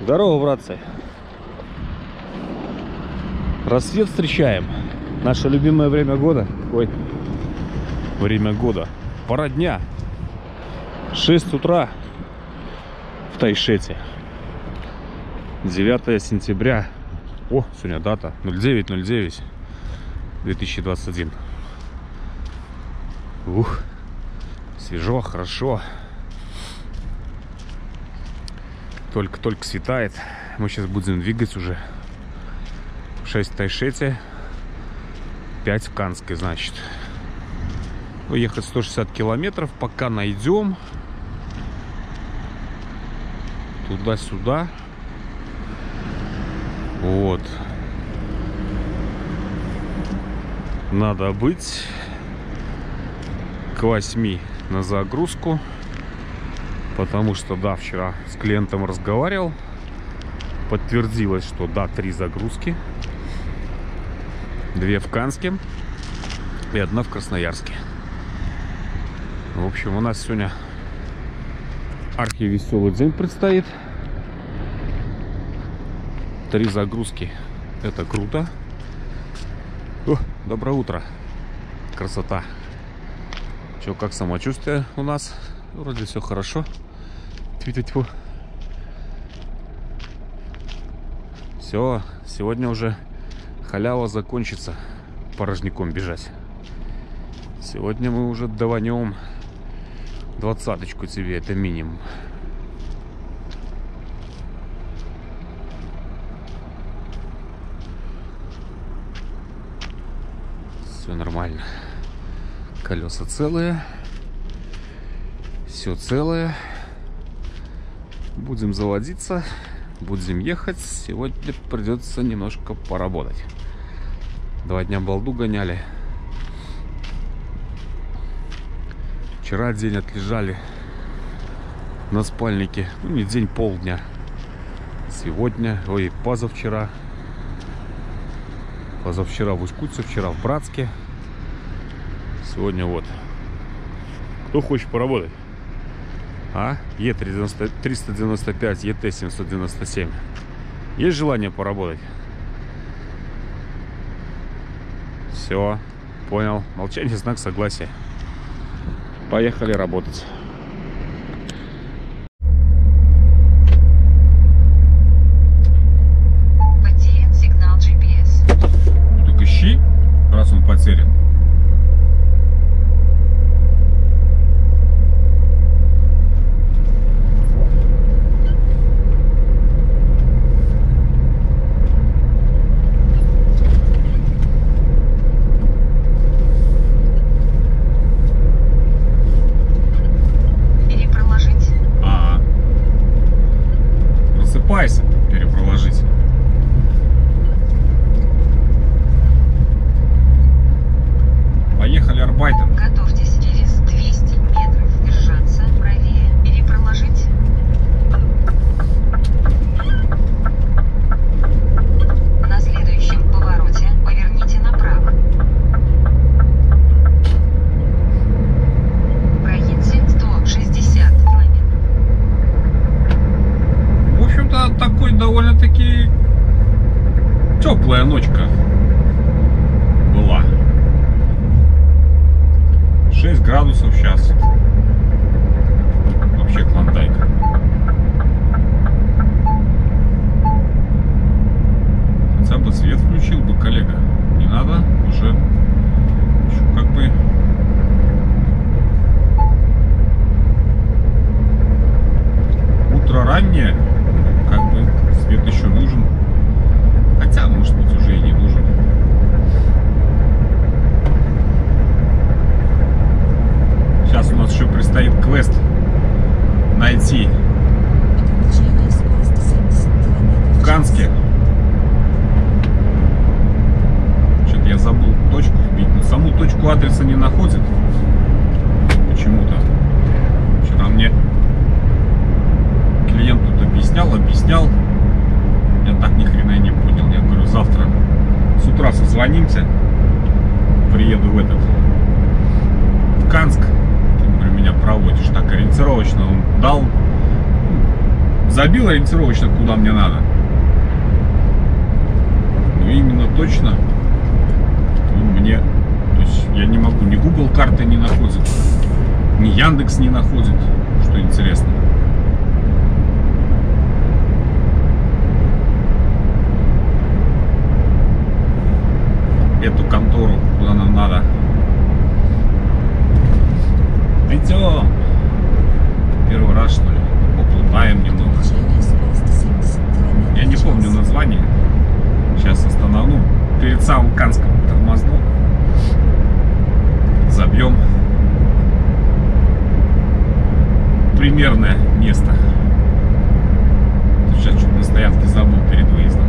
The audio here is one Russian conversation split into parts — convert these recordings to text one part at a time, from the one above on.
Здорово, братцы. Рассвет встречаем. Наше любимое время года. Ой, время года. Пора дня. 6 утра в Тайшете. 9 сентября. О, сегодня дата 09/09/2021. Ух, свежо, хорошо. Только светает. Мы сейчас будем двигать уже. 6 в Тайшете, 5 в Канске, значит. Ехать 160 километров, пока найдем. Туда-сюда. Вот. Надо быть к 8 на загрузку. Потому что, да, вчера с клиентом разговаривал. Подтвердилось, что да, 3 загрузки. 2 в Канске и 1 в Красноярске. В общем, у нас сегодня архивеселый день предстоит. 3 загрузки. Это круто. О, доброе утро. Красота. Че, как самочувствие у нас? Вроде все хорошо. Тьфу-тьфу. Все, сегодня уже халява закончится. Порожняком бежать. Сегодня мы уже даванем 20-очку тебе, это минимум. Все нормально. Колеса целые. Все целое. Будем заводиться. Будем ехать. Сегодня придется немножко поработать. 2 дня балду гоняли. Вчера день отлежали на спальнике. Ну, не день, полдня. Сегодня, ой, позавчера. Позавчера в Усть-Куте, вчера в Братске. Сегодня вот. Кто хочет поработать? А? Е395, ЕТ-797. Есть желание поработать? Все, понял. Молчание — знак согласия. Поехали работать. Потерян сигнал GPS. Ну так ищи, раз он потерян. Перепроложить. Поехали, Арбайтен. Готовьтесь через 200 метров держаться правее. Перепроложить. На следующем повороте поверните направо. Проедьте 160 километров. В общем-то, такой довольно-таки теплая ночка была. 6 градусов сейчас. Вообще клондайк. Хотя бы свет включил бы, коллега. Не надо, уже как бы. Утро раннее. Как бы свет еще нужен. Хотя, может быть, уже и не нужен. Сейчас у нас еще предстоит квест найти в Канске. Что-то я забыл точку вбить, но саму точку адреса не находит. Почему-то. Вчера мне клиент тут объяснял. Я так ни хрена и не понял. Я говорю, завтра с утра созвонимся. Приеду в Канск. Ты, говорю, меня проводишь. Так ориентировочно он дал забил ориентировочно, куда мне надо. Но именно точно он мне... То есть я не могу, ни Google карты не находит, ни Яндекс не находит, что интересно. Эту контору, куда нам надо. Идем. Первый раз, что ли, поплутаем немного. Я не помню название. Сейчас остановлю. Перед самым Канском тормозну. Забьем. Примерное место. Сейчас чуть на стоянке забыл перед выездом.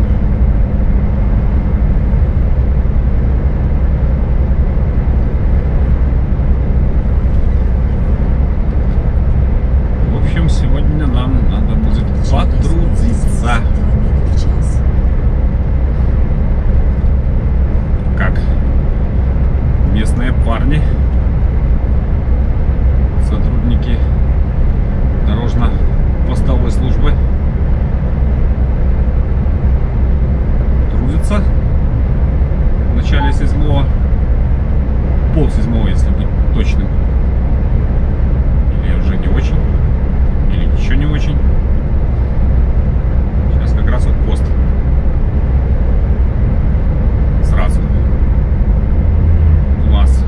В общем, сегодня нам надо будет потрудиться. Как местные парни, сотрудники дорожно-постовой службы, трудятся в начале 7-го, пол-7-го, если быть точным. Или уже не очень, или еще не очень. Сейчас как раз вот пост. Сразу. Класс.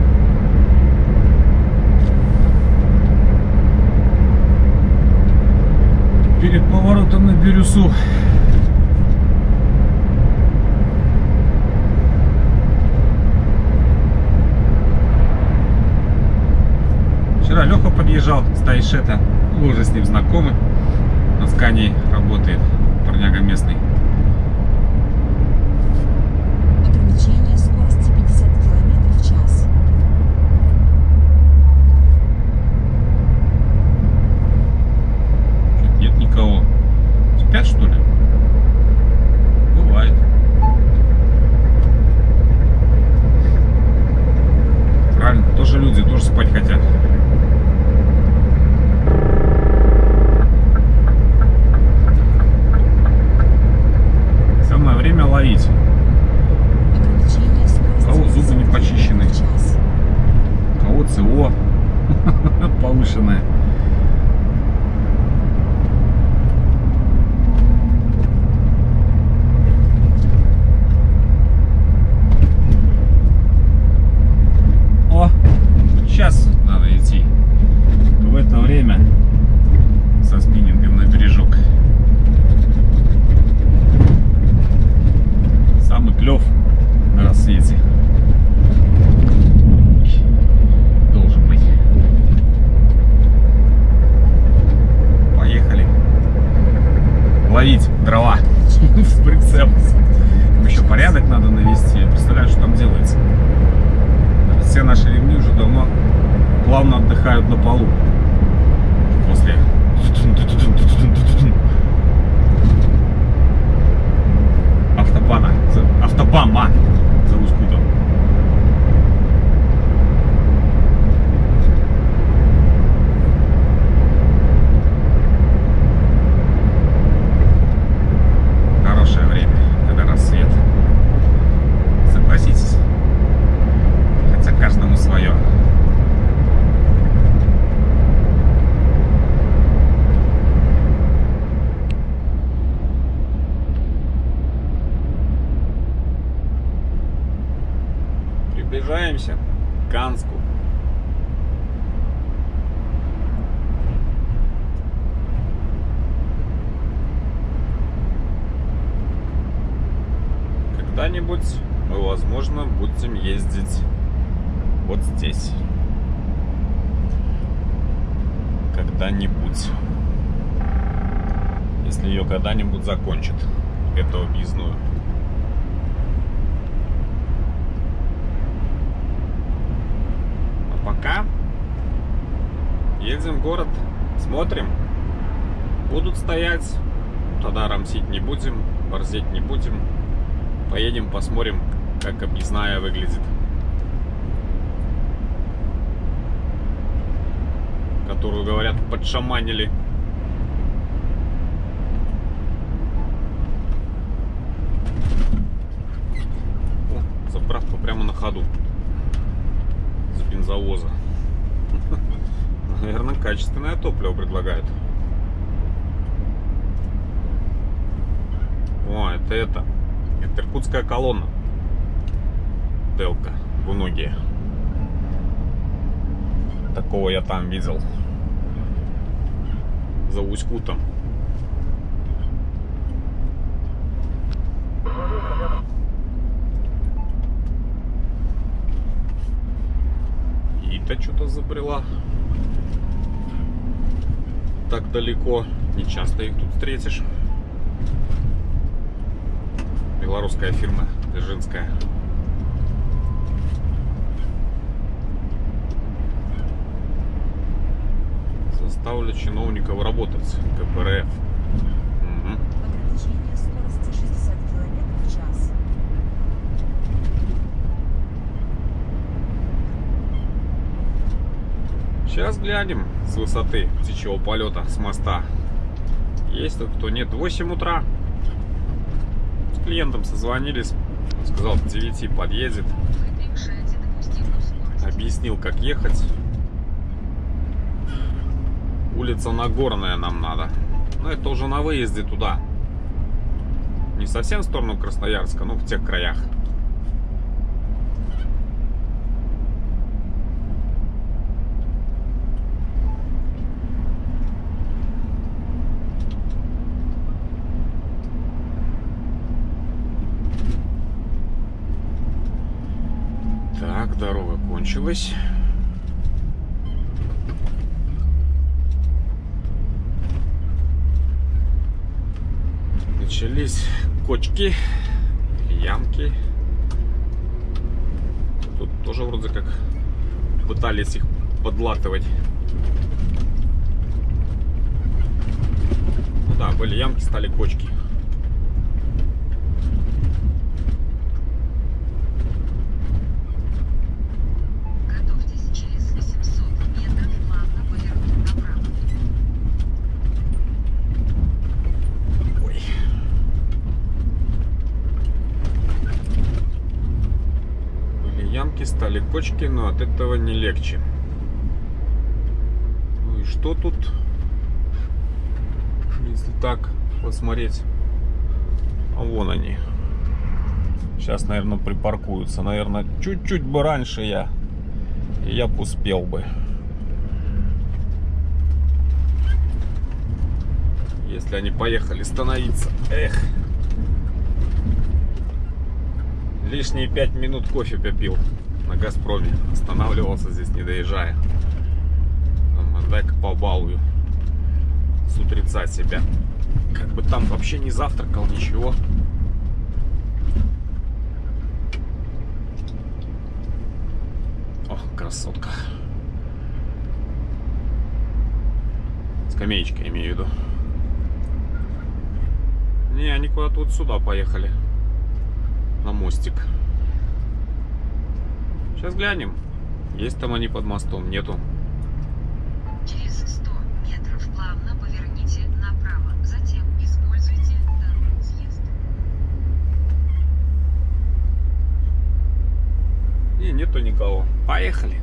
Перед поворотом на Бирюсу. Вчера Леха подъезжал с Тайшета. Мы уже с ним знакомы. На Скании работает. Парняга местный. Ограничение скорости 50 км в час. Чуть нет никого. Спят, что ли? Бывает. Правильно, тоже люди, тоже спать хотят. Самое время ловить. Ограничение скорости Кого зубы 50 не почищены, км в час. кого ЦО повышенное. О, сейчас надо идти в это время со спиннингом на бережок. Самый клев на рассвете должен быть. Поехали ловить дрова в прицеп. Еще порядок надо навести. Я представляю, что там делается. Все наши ремни уже давно плавно отдыхают на полу после автобама за Лускутом. Хорошее время, когда рассвет. Согласитесь? Хотя каждому свое. Приближаемся к Канску. Когда-нибудь мы, возможно, будем ездить вот здесь. Когда-нибудь. Если ее когда-нибудь закончат, эту объездную. А пока едем в город, смотрим. Будут стоять, тогда рамсить не будем, борзеть не будем. Поедем, посмотрим, как объездная выглядит. Которую, говорят, подшаманили. Заправка прямо на ходу. С бензовоза. Наверное, качественное топливо предлагают. О, это Иркутская колонна. Делка в Уноге. Такого я там видел. За Усть-Кутом. И-то что-то забрела. Так далеко. Не часто их тут встретишь. Белорусская фирма, Дзержинская. Заставлю чиновников работать. КПРФ. Угу. Ограничение скорости 60 км в час. Сейчас глянем с высоты птичьего полета, с моста. Есть тут кто нет. 8 утра. С клиентом созвонились. Сказал, к 9 подъедет. Вы превышаете допустимую скорость. Объяснил, как ехать. Улица Нагорная нам надо. Но это уже на выезде туда. Не совсем в сторону Красноярска, но в тех краях. Так, дорога кончилась. Начались кочки, ямки. Тут тоже вроде как пытались их подлатывать. Ну да, были ямки, стали кочки. Готовьтесь через 800 метров плавно повернуть направо. Ой. Были ямки, стали кочки, но от этого не легче. Ну и что тут? Если так посмотреть. А вон они. Сейчас, наверное, припаркуются. Наверное, чуть-чуть бы раньше я. И я бы успел бы. Если они поехали становиться. Эх. Лишние 5 минут кофе попил на Газпроме. Останавливался здесь, не доезжая. Думаю, дай-ка побалую. С утреца себя. Как бы там вообще не завтракал, ничего. О, красотка. Скамеечка, имею в виду. Не, они куда-то вот сюда поехали. На мостик. Сейчас глянем. Есть там они под мостом? Нету. Через 100 метров плавно поверните направо. Затем используйте второй съезд. Не, нету никого. Поехали.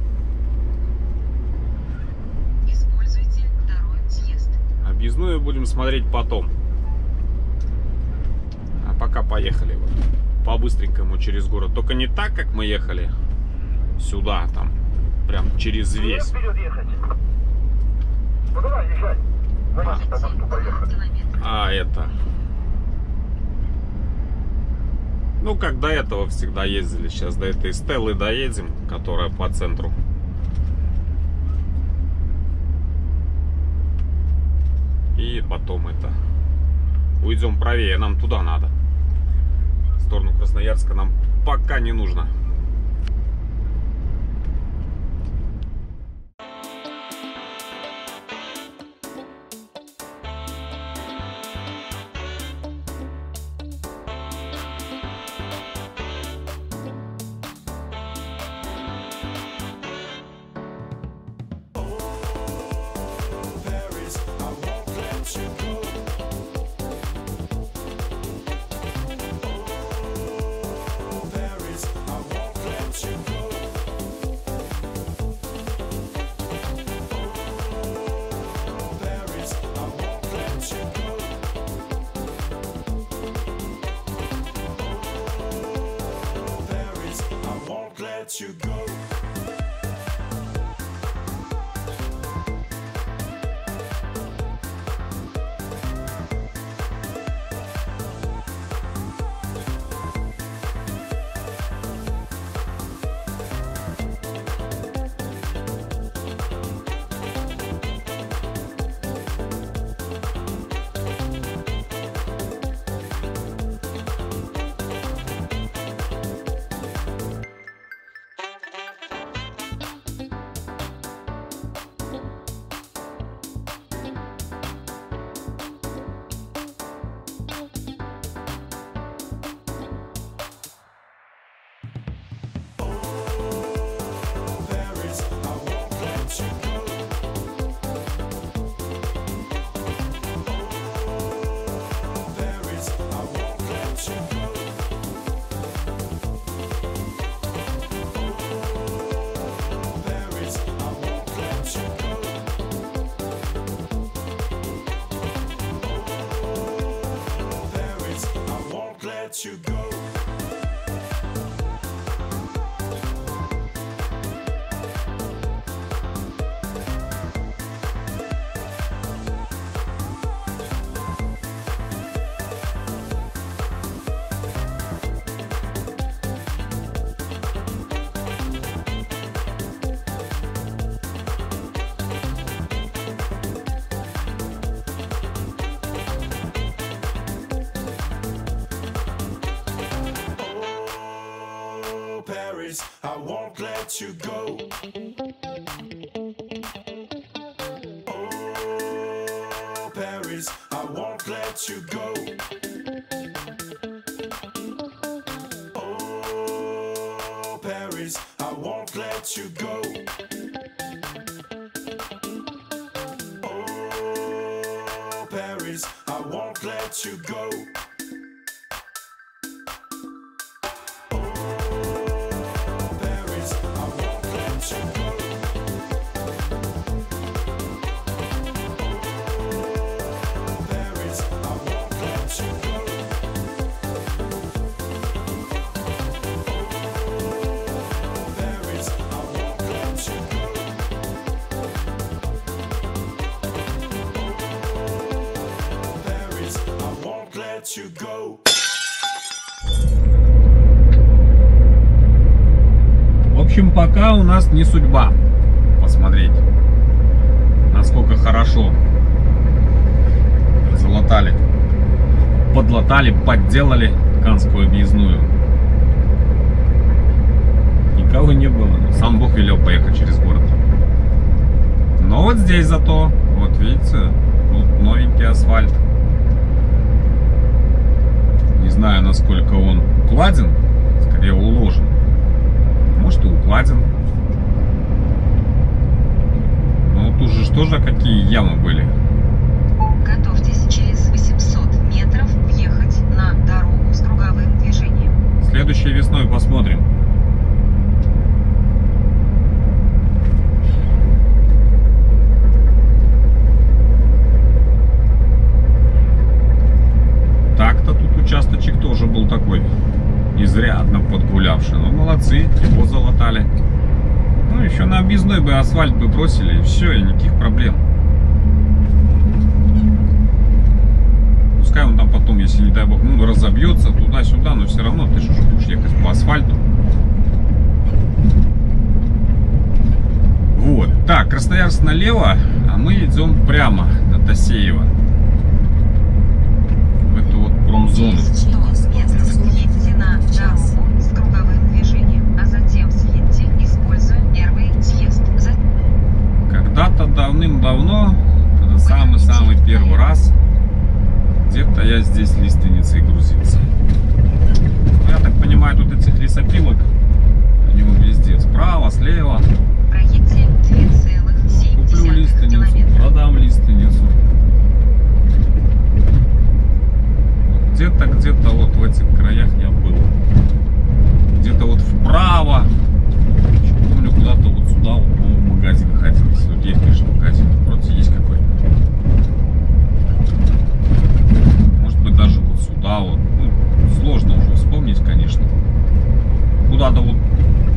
Используйте второй съезд. Объездную будем смотреть потом. А пока поехали вот по-быстренькому через город. Только не так, как мы ехали сюда, там прям через весь. Вперед ехать. Ну давай, езжай. Давайте по мосту поехали. А это... Ну, как до этого всегда ездили. Сейчас до этой Стеллы доедем, которая по центру. И потом это... Уйдем правее, нам туда надо. В сторону Красноярска нам пока не нужно. won't let you go. You go. I won't let you go. Oh, Paris, I won't let you go. Oh, Paris, I won't let you go. Oh, Paris, I won't let you go. You go. В общем, пока у нас не судьба посмотреть, насколько хорошо залатали, подлатали, подделали Канскую объездную. Никого не было, сам Бог велел поехать через город. Но вот здесь зато, вот видите, вот новенький асфальт. Не знаю, насколько он укладен, скорее уложен. Может и укладен. Но тут же тоже какие ямы были. Готовьтесь через 800 метров въехать на дорогу с круговым движением. Следующей весной посмотрим. Так-то тут участочек тоже был такой изрядно подгулявший. Ну, молодцы, его залатали. Ну, еще на объездной бы асфальт бы бросили, и все, и никаких проблем. Пускай он там потом, если, не дай бог, ну, разобьется туда-сюда, но все равно ты же будешь ехать по асфальту. Вот. Так, Красноярск налево, а мы идем прямо на Тосеево. В эту вот промзону. Съедьте на дорогу с круговым движением, а затем съедьте, используя первый съезд. Когда-то давным-давно, это самый-самый первый раз, где-то я здесь лиственницей грузился. Я так понимаю, тут этих лесопилок, они вот везде, справа, слева. Проедьте 2,7 Куплю лиственницу, километра. продам лиственницу. Где-то вот в этих краях я был. Где-то вот вправо. Еще помню, куда-то вот сюда, вот, по-моему, магазин ходил. Если вот есть, конечно, магазин. Вроде есть какой-то. Может быть, даже вот сюда вот. Ну, сложно уже вспомнить, конечно. Куда-то вот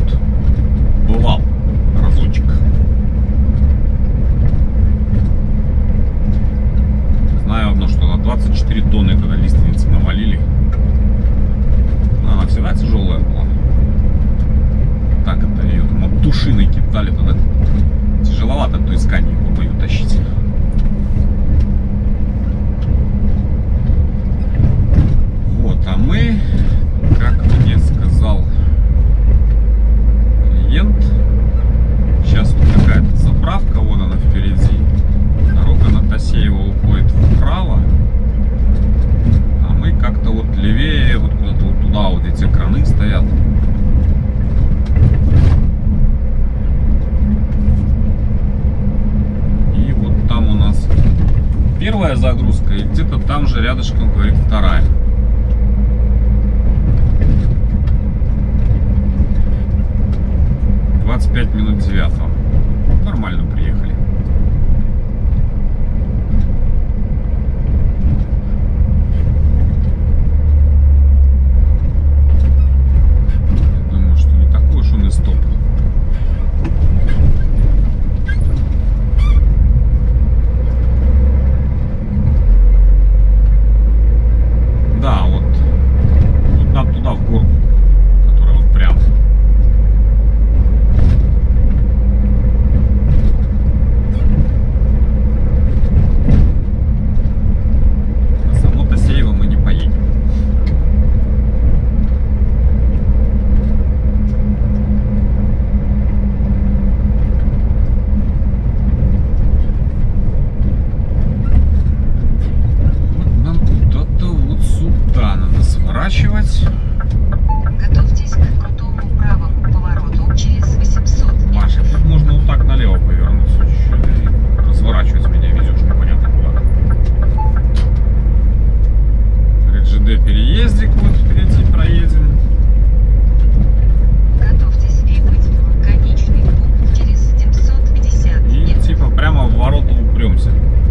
тут бывал разочек. Знаю одно, что на 24 тонны тогда лиственницы навалили. Но она всегда тяжелая была. Так это ее там от душиной кидали тогда. Тяжеловато то искание было ее тащить. Вот, а мы, как мне сказал клиент, сейчас вот какая-то заправка, вон она впереди. Дорога на Тасеево уходит вправо, а мы как-то вот левее, вот куда-то вот туда, вот эти краны стоят. И вот там у нас первая загрузка, и где-то там же рядышком, говорит, вторая. Минут 9. Нормально приехали. Я думаю, что не такой уж он и стоп. Да, вот нам туда в горку, которая вот прям. Готовьтесь к крутому правому повороту через 800. Маша, тут можно вот так налево повернуть. Разворачивать меня везешь непонятно куда. ЖД переездик вот впереди проедем. Готовьтесь прибыть в конечный пункт через 750 И метров. типа прямо в ворота упремся.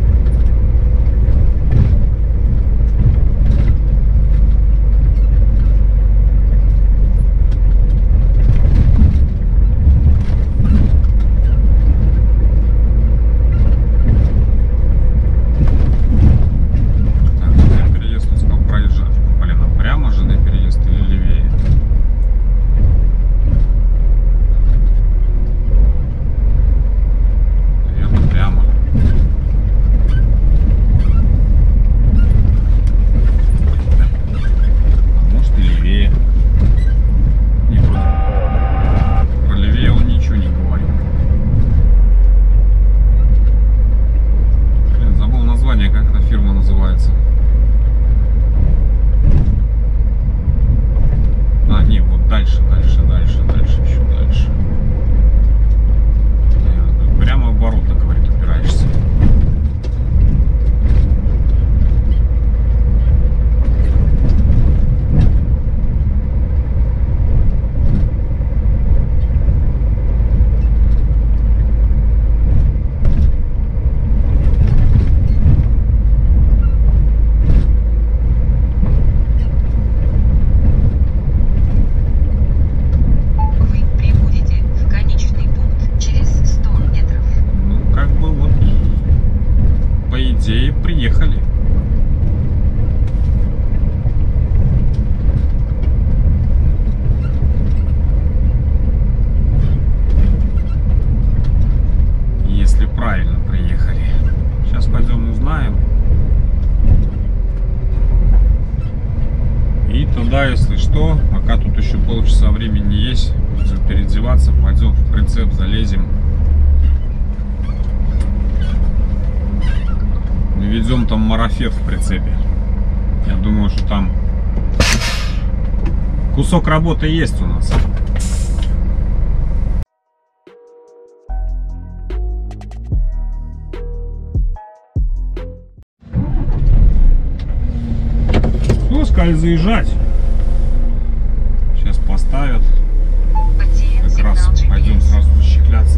приехали. Если правильно приехали. Сейчас пойдем узнаем. И туда, если что, пока тут еще полчаса времени есть, будем переодеваться, пойдем в прицеп, залезем. Ведем там марафет в прицепе. Я думаю, что там кусок работы есть у нас. Ну, сказали заезжать. Сейчас поставят. Как раз пойдем сразу расщепляться.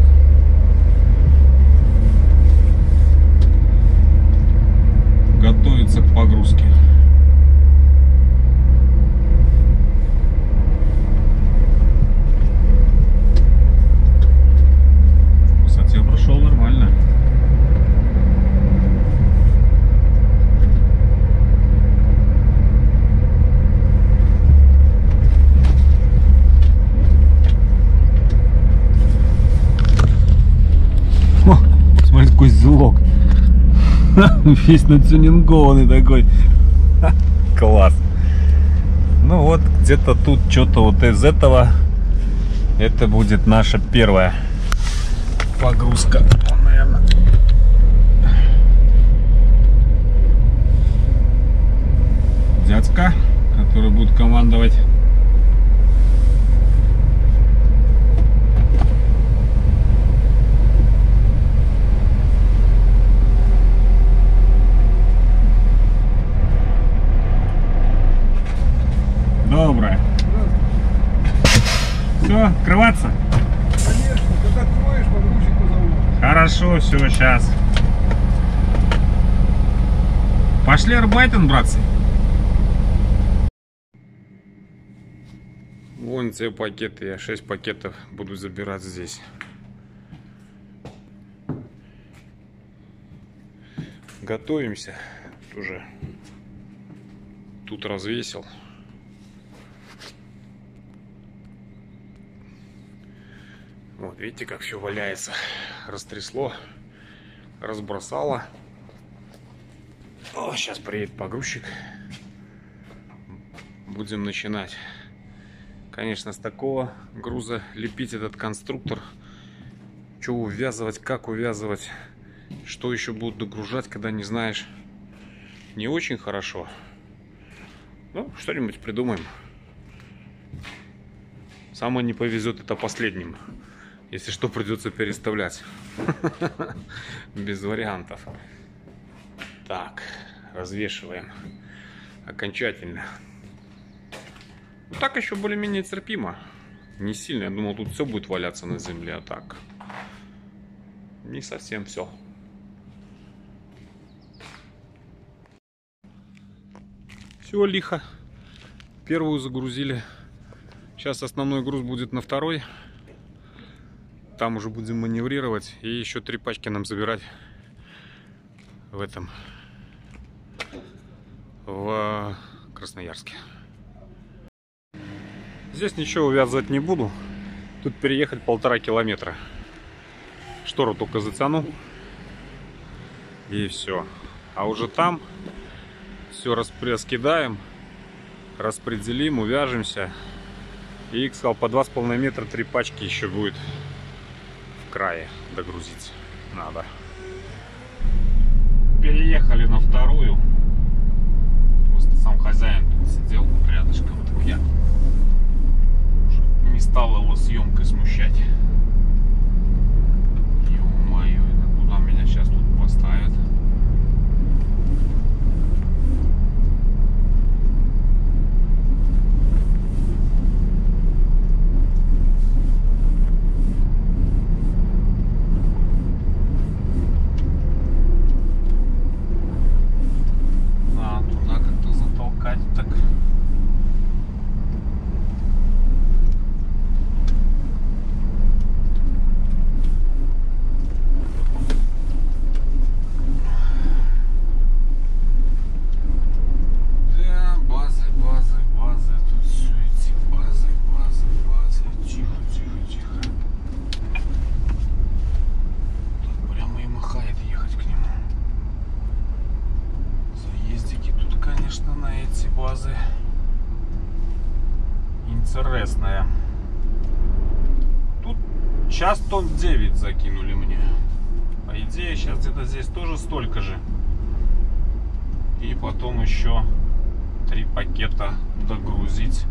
Готовится к погрузке. узелок. Весь натюнингованный такой. Класс. Ну вот, где-то тут что-то вот из этого. Это будет наша первая погрузка. Наверное. Дядька, который будет командовать. Доброе. Все, открываться? Конечно, когда откроешь, погрузчик позову. Хорошо, все, сейчас. Пошли арбайтен, братцы. Вон те пакеты, я 6 пакетов буду забирать здесь. Готовимся. Уже тут развесил. Вот, видите, как все валяется. Растрясло, разбросало. О, сейчас приедет погрузчик. Будем начинать. Конечно, с такого груза лепить этот конструктор. Что увязывать, как увязывать, что еще будут догружать, когда не знаешь, не очень хорошо. Ну, что-нибудь придумаем. Самое не повезет это последним. Если что, придется переставлять. Без вариантов. Так, развешиваем окончательно. Ну, так еще более-менее терпимо. Не сильно. Я думал, тут все будет валяться на земле, а так не совсем все. Все лихо. Первую загрузили. Сейчас основной груз будет на второй. Там уже будем маневрировать. И еще 3 пачки нам забирать в этом, в Красноярске. Здесь ничего увязывать не буду. Тут переехать 1,5 километра. Штору только затяну. И все. А уже там все раскидаем, распределим, увяжемся. И, сказал, по 2,5 метра 3 пачки еще будет в крае догрузить надо. Переехали на вторую. Просто сам хозяин тут сидел рядышком, так я уже не стал его съемкой смущать. Ё-моё, это куда меня сейчас тут поставят? Интересная. Тут час тонн 9 закинули мне. По идее, сейчас где-то здесь тоже столько же. И потом еще 3 пакета догрузить.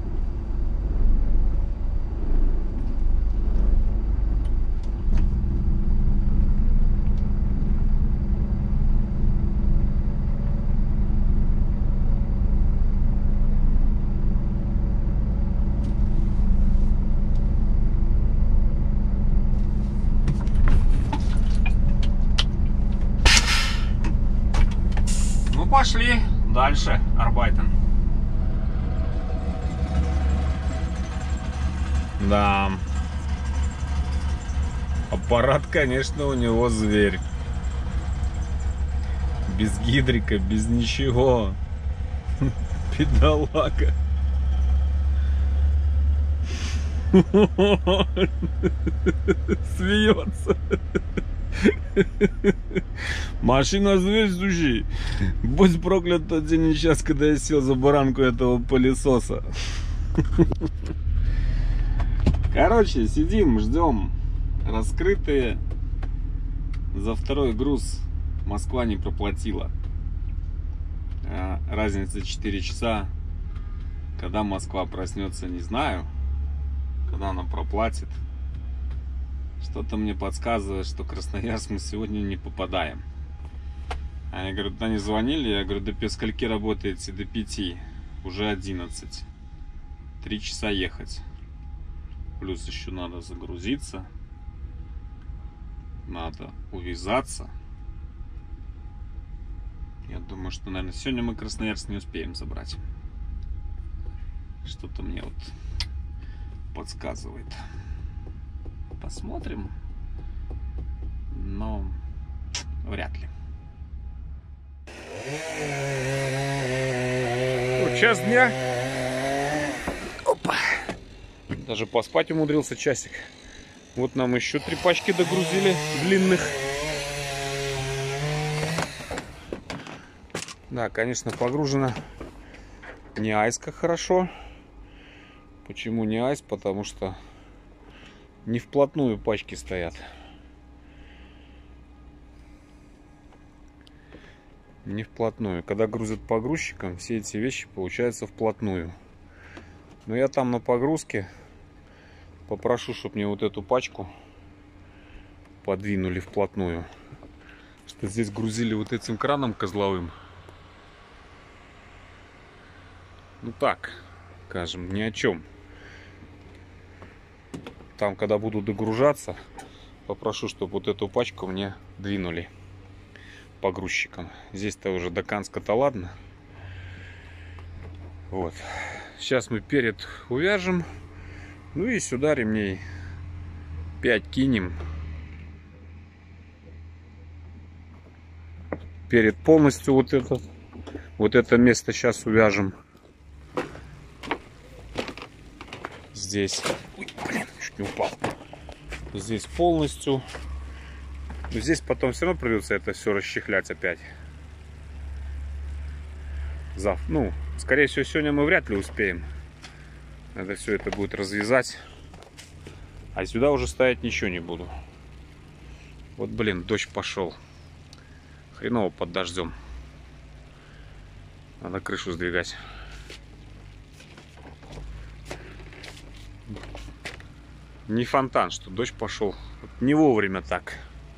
Пошли дальше, арбайтен. Да. Аппарат, конечно, у него зверь. Без гидрика, без ничего. Педалака. Смеется. Машина звездущий. Будь проклят тот день и час, когда я сел за баранку этого пылесоса. Короче, сидим, ждем. Раскрытые. За второй груз Москва не проплатила. Разница 4 часа. Когда Москва проснется, не знаю. Когда она проплатит. Что-то мне подсказывает, что Красноярск мы сегодня не попадаем. Они говорят, они звонили, я говорю, до скольки работаете? До 5. Уже 11. 3 часа ехать. Плюс еще надо загрузиться. Надо увязаться. Я думаю, что, наверное, сегодня мы Красноярск не успеем забрать. Что-то мне вот подсказывает. Посмотрим. Но вряд ли. Вот час дня. Опа. Даже поспать умудрился часик. Вот нам еще 3 пачки догрузили длинных. Да, конечно, погружено не айс как хорошо. Почему не айс? Потому что не вплотную пачки стоят. Не вплотную. Когда грузят погрузчиком, все эти вещи получаются вплотную. Но я там на погрузке попрошу, чтобы мне вот эту пачку подвинули вплотную. Что здесь грузили вот этим краном козловым. Ну так, скажем, ни о чем. Там, когда буду догружаться, попрошу, чтобы вот эту пачку мне двинули погрузчиком. Здесь-то уже до Канска-то ладно. Вот. Сейчас мы перед увяжем. Ну и сюда ремней 5 кинем. Перед полностью вот это место сейчас увяжем. Здесь. Ой, блин, чуть не упал. Здесь полностью. Но здесь потом все равно придется это все расчехлять опять. Ну, скорее всего, сегодня мы вряд ли успеем. Надо все это будет развязать. А сюда уже ставить ничего не буду. Вот, блин, дождь пошел. Хреново под дождем. Надо крышу сдвигать. Не фонтан, что дождь пошел. Вот не вовремя так.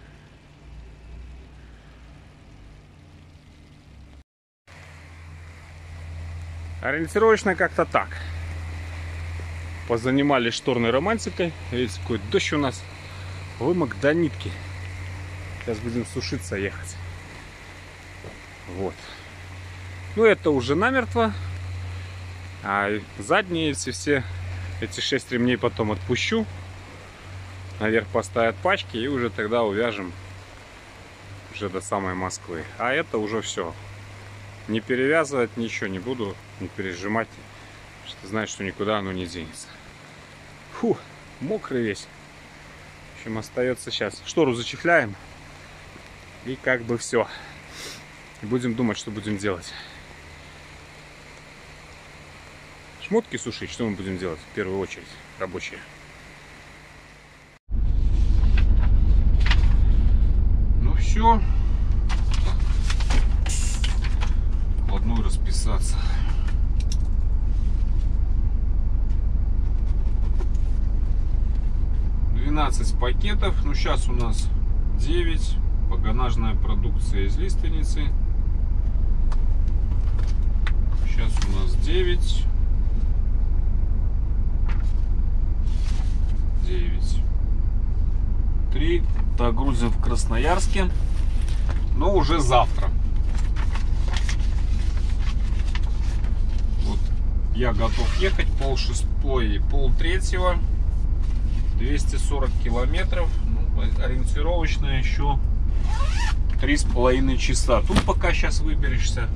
Ориентировочно как-то так. Позанимались шторной романтикой. Видите, какой дождь у нас. Вымок до нитки. Сейчас будем сушиться, ехать. Вот. Ну, это уже намертво. А задние эти 6 ремней потом отпущу. Наверх поставят пачки и уже тогда увяжем уже до самой Москвы. А это уже все. Не перевязывать ничего не буду, не пережимать, что знаю, что никуда оно не денется. Фу, мокрый весь. В общем, остается сейчас. Штору зачехляем. И как бы все. Будем думать, что будем делать. Шмотки сушить, что мы будем делать в первую очередь, рабочие. Ну все. Вплотную расписаться. Пакетов. Ну, сейчас у нас 9. Погонажная продукция из лиственницы. Сейчас у нас 9. 3. Догрузим в Красноярске. Но уже завтра. Вот я готов ехать 5:30 и 5:30. 240 километров. Ну, ориентировочно еще 3,5 часа. Тут пока сейчас выберешься.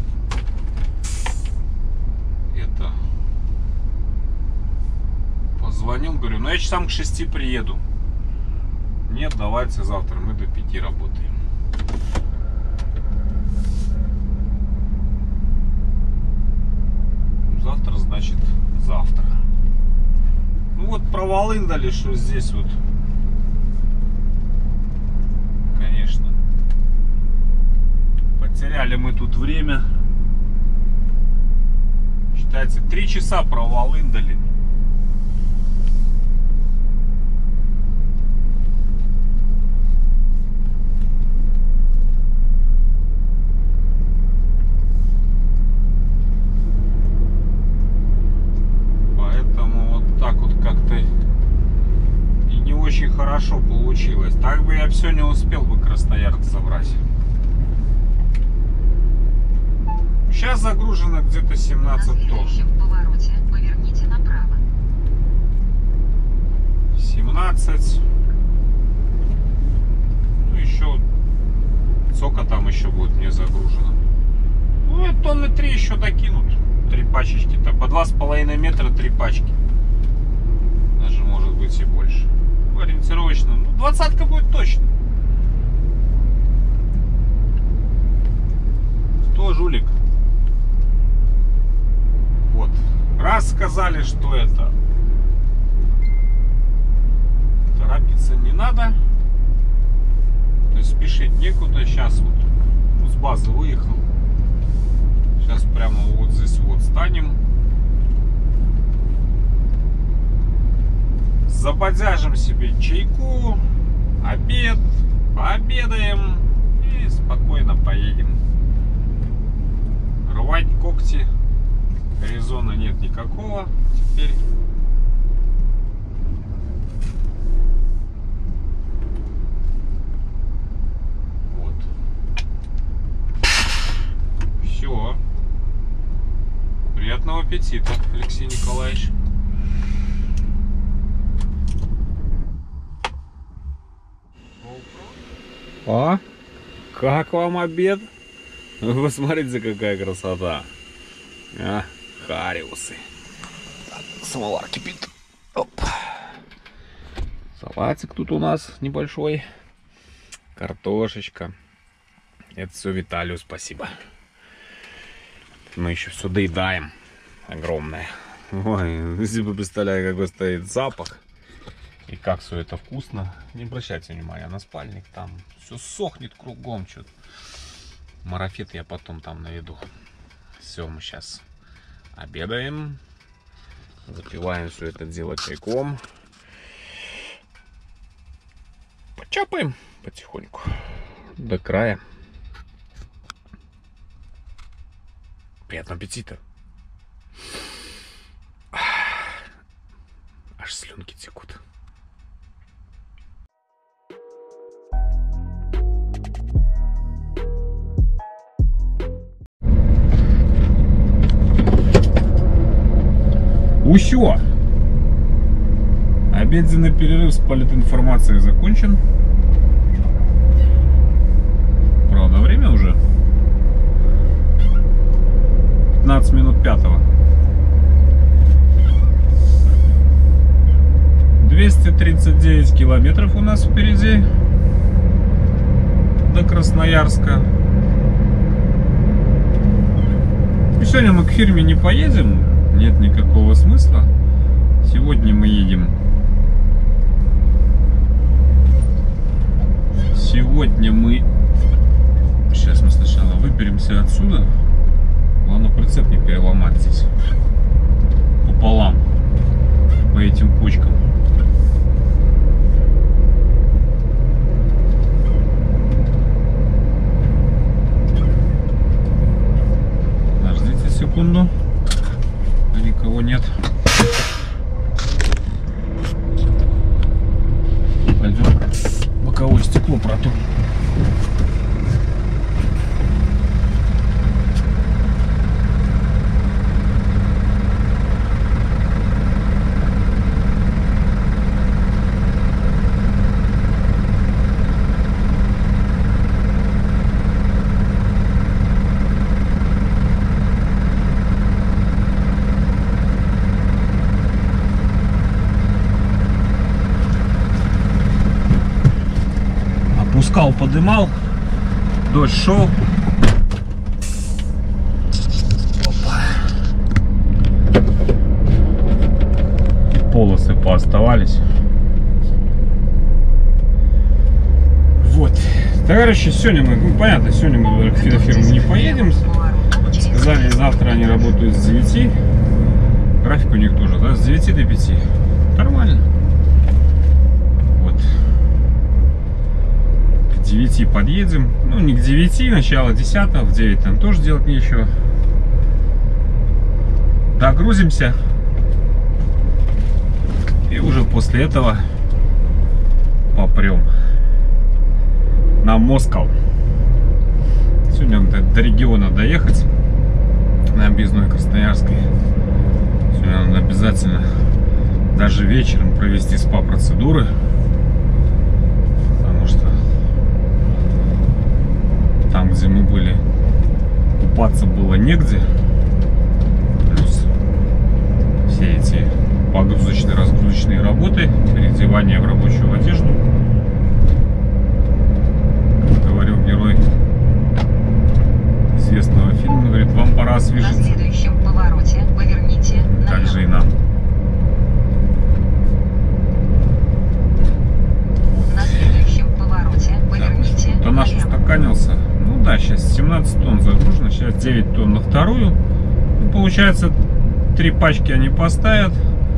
Это позвонил, говорю, ну я часам к 6 приеду. Нет, давайте завтра, мы до 5 работаем. Завтра, значит, завтра. Ну вот про Волындали, что здесь вот, конечно, потеряли мы тут время. Считается, 3 часа про Волындали. Очень хорошо получилось. Так бы я все не успел бы Красноярск забрать. Сейчас загружено где-то 17 тонн. На следующем повороте поверните направо. 17. Ну еще сколько там еще будет не загружено. Ну и тонны 3 еще докинут. 3 пачечки-то. По 2,5 метра 3 пачки. Даже может быть и больше. Ориентировочно. Ну, 20-ка будет точно. Что, жулик? Вот. Раз сказали, что это торопиться не надо. То есть спешить некуда. Сейчас вот, ну, с базы выехал. Сейчас прямо вот здесь вот станем. Забодяжим себе чайку, обед, пообедаем и спокойно поедем. Рвать когти резона нет никакого теперь. Вот. Все. Приятного аппетита, Алексей Николаевич. А? Как вам обед? Вы посмотрите, какая красота. А, хариусы. Так, самовар кипит. Оп. Салатик тут у нас небольшой. Картошечка. Это все Виталию спасибо. Мы еще все доедаем. Огромное. Ой, если вы представляете, какой стоит запах. И как все это вкусно. Не обращайте внимания на спальник. Там все сохнет кругом. Что-то. Марафет я потом там наведу. Все, мы сейчас обедаем. Запиваем все это дело чайком. Почапаем потихоньку. До края. Приятного аппетита. Аж слюнки текут. Усё! Обеденный перерыв с политинформацией закончен. Правда, время уже 15 минут 5-го. 239 километров у нас впереди до Красноярска. И сегодня мы к фирме не поедем. Нет никакого смысла. Сегодня мы едем. Сегодня мы... Сейчас мы сначала выберемся отсюда. Главное, прицеп не переломать здесь. Пополам. По этим кочкам. Подождите секунду. Никого нет. Пойдем боковое стекло протру. Москал подымал, дождь шел. И полосы пооставались. Вот. Товарищи, сегодня мы, ну понятно, сегодня мы в фирму не поедем. Сказали, завтра они работают с 9. График у них тоже, да, с 9 до 5. Нормально. Вот. К 9 подъедем. Ну, не к 9, начало 10, в 9 там тоже делать нечего. Догрузимся. И уже после этого попрем на Москал. Сегодня надо до региона доехать, на объездной Красноярской. Сегодня надо обязательно даже вечером провести СПА-процедуры, потому что там, где мы были, купаться было негде. Плюс все эти погрузочные, разгрузочные работы, переодевание в рабочую одежду. Говорил герой известного фильма, говорит, вам пора На освежиться. следующем повороте поверните Так же и налево. нам. На следующем повороте поверните То наш налево. устаканился. Ну да, сейчас 17 тонн загружено, сейчас 9 тонн на вторую. Ну, получается, 3 пачки они поставят.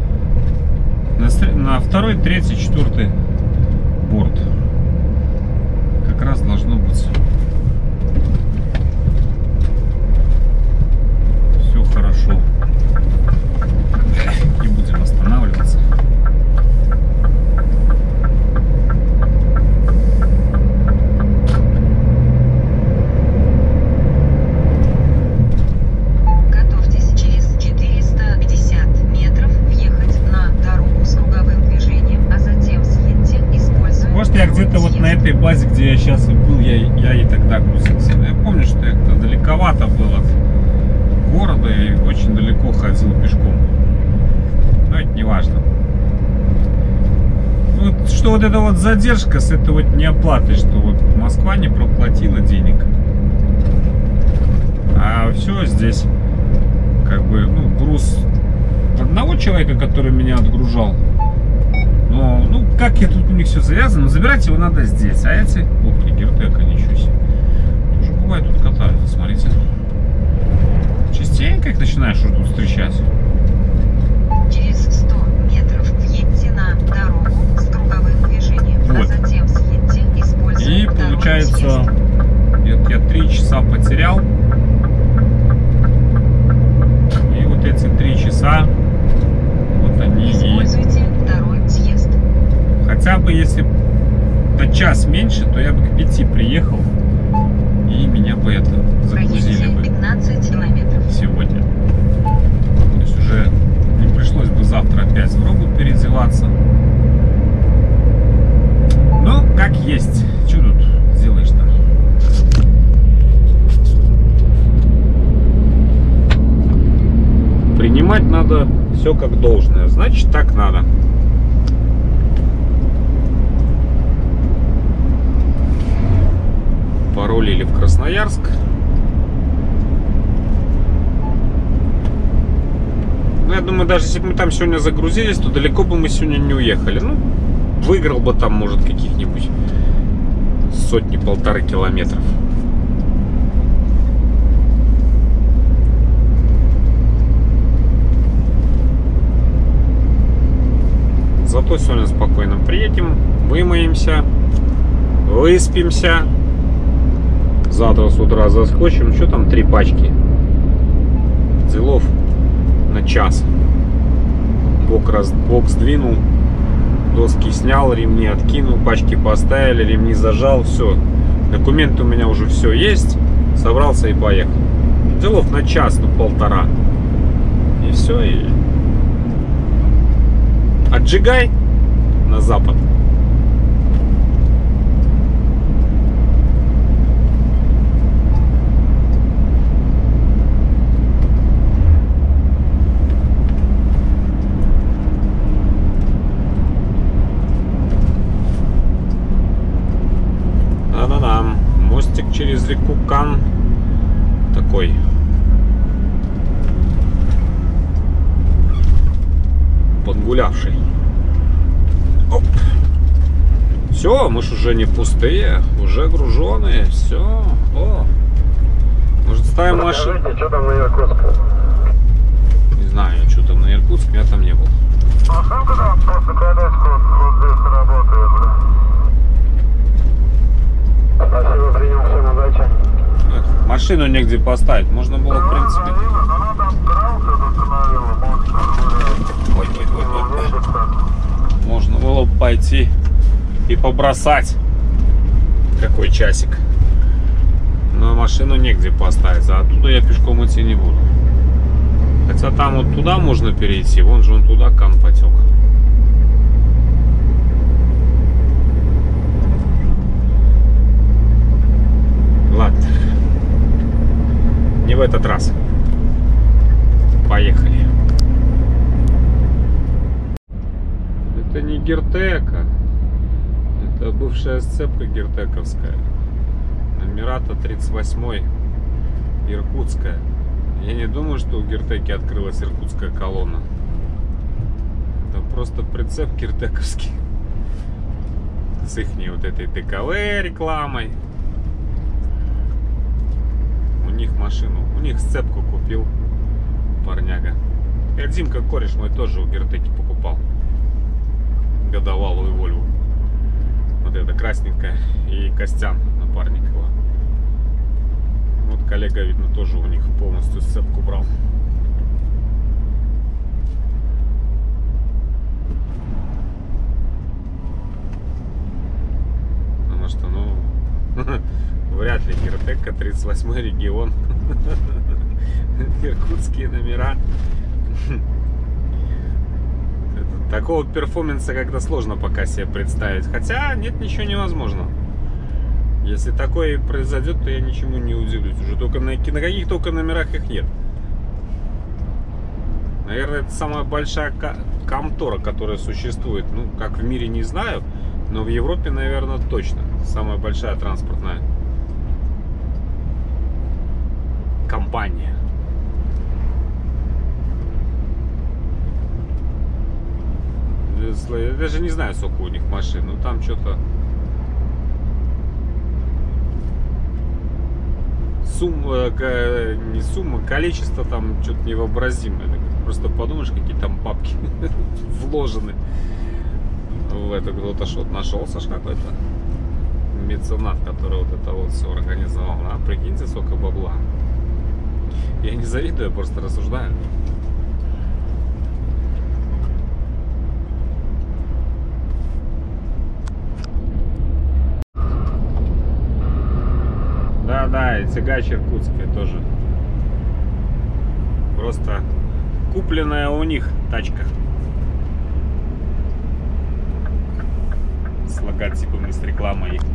На второй, третий, четвертый борт. Как раз должно быть все хорошо. Не будем останавливаться. Готовьтесь через 450 метров въехать на дорогу с круговым движением, а затем съедьте, используя Может, я где-то вот на этой базе, где я сейчас и был, я и тогда грузился. Я помню, что я как-то далековато был от города и очень далеко ходил пешком. Но это не важно. Вот, что вот эта вот задержка с этой вот неоплатой, что вот Москва не проплатила денег. А все здесь, как бы, ну, груз одного человека, который меня отгружал. Но, ну, как я тут у них все завязано, забирать его надо здесь. А эти, ух ты, Гертека, ничего себе. Тоже бывает тут катаются, смотрите. Частенько их начинаешь уже тут встречать. Через 100 метров въедьте на дорогу с круговым движением, а Вот. затем съедьте, используя И второй получается, съезд. я 3 часа потерял. И вот эти 3 часа, вот они и... Используйте второй съезд. Хотя бы если на час меньше, то я бы к 5 приехал. И меня бы это загрузили Проедьте бы 15 километров. сегодня. То есть уже не пришлось бы завтра опять в робу переодеваться. Ну, как есть. Что тут сделаешь-то? Принимать надо все как должное. Значит, так надо. Порулили в Красноярск. Ну, я думаю, даже если бы мы там сегодня загрузились, то далеко бы мы сегодня не уехали. Ну, выиграл бы там, может, каких-нибудь сотни-полторы километров. Зато сегодня спокойно приедем, вымоемся, выспимся. Завтра с утра заскочим. Что там, 3 пачки? Делов на час. Бок сдвинул, доски снял, ремни откинул, пачки поставили, ремни зажал. Все. Документы у меня уже все есть. Собрался и поехал. Делов на час, ну полтора. И все. И отжигай на запад. через реку Кан такой. Подгулявший. Оп. Все, мы ж уже не пустые, уже груженые. Все. О. Может, ставим машину? Скажите, что там на Иркутске? Не знаю, что там на Иркутске, я там не был. Машинка там после колеску вот здесь работает, да? Спасибо, принял, всем удачи. Машину негде поставить. Можно было, в принципе. Она там крался, установила, может, Ой. Можно было бы пойти и побросать. Какой часик. Но машину негде поставить. А оттуда я пешком идти не буду. Хотя там вот туда можно перейти. Вон же он туда Кан потек. Ладно. Не в этот раз. Поехали. Это не Гиртека. Это бывшая сцепка гиртековская. Номера-то 38-й. Иркутская. Я не думаю, что у Гиртеки открылась иркутская колонна. Это просто прицеп гиртековский. С ихней вот этой ДКВ рекламой. У них машину, у них сцепку купил парняга. Димка, кореш мой, тоже у Гиртеки покупал годовалую Вольву. Вот эта красненькая. И Костян, напарник его. Вот коллега, видно, тоже у них полностью сцепку брал. Потому что, ну, вряд ли Гиртека, 38-й регион. Иркутские номера. Такого перформанса как-то сложно пока себе представить. Хотя нет, ничего невозможного. Если такое произойдет, то я ничему не удивлюсь. Уже только на каких только номерах их нет. Наверное, это самая большая контора, которая существует. Ну, как в мире, не знаю. Но в Европе, наверное, точно. Самая большая транспортная компания. Я даже не знаю, сколько у них машин. Ну, там что-то... не сумма, количество там что-то невообразимое. Просто подумаешь, какие там бабки вложены в это. Кто-то что-то нашелся какой-то меценат, который вот это вот все организовал. А прикиньте, сколько бабла. Я не завидую, я просто рассуждаю. Да, и тягач иркутская тоже. Просто купленная у них тачка. С логотипами, с рекламой их.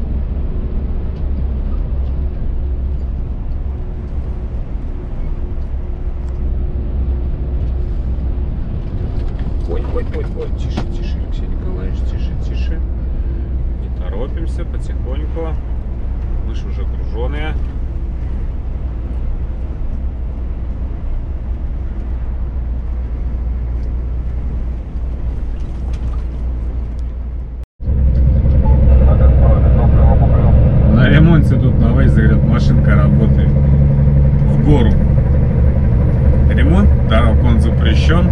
Ой, тише, Алексей Николаевич, тише. Не торопимся, потихоньку. Мы же уже груженые. На ремонте тут на выезде, говорят, машинка работает в гору. Ремонт, дорог он запрещен.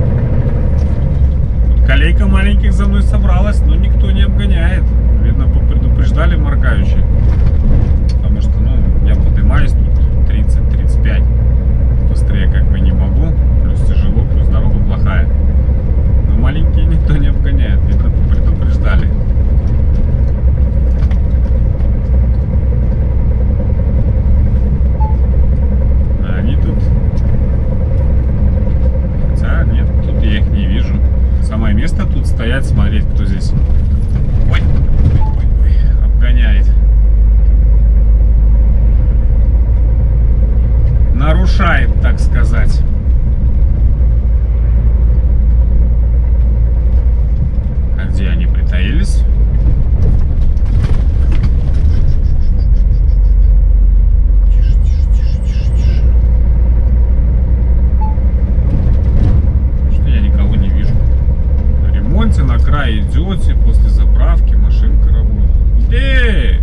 Колейка маленьких за мной собралась, но никто не обгоняет. Видно, предупреждали моргающие. Потому что, ну, я поднимаюсь тут 30-35. Быстрее как бы не могу. Плюс тяжело, плюс дорога плохая. Но маленькие никто не обгоняет. Видно, предупреждали. А они тут... Хотя нет, тут я их не вижу. Самое место тут стоять, смотреть, кто здесь. Ой, обгоняет. Нарушает, так сказать. А где они притаились? край идете, после заправки машинка работает. Где?